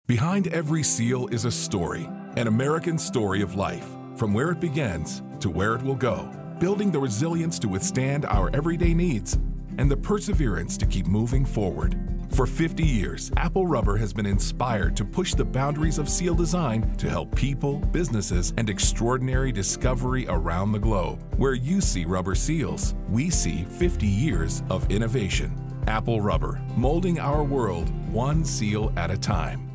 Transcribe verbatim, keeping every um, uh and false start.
Behind every seal is a story, an American story of life, from where it begins to where it will go, building the resilience to withstand our everyday needs and the perseverance to keep moving forward. For fifty years, Apple Rubber has been inspired to push the boundaries of seal design to help people, businesses, and extraordinary discovery around the globe. Where you see rubber seals, we see fifty years of innovation. Apple Rubber, molding our world one seal at a time.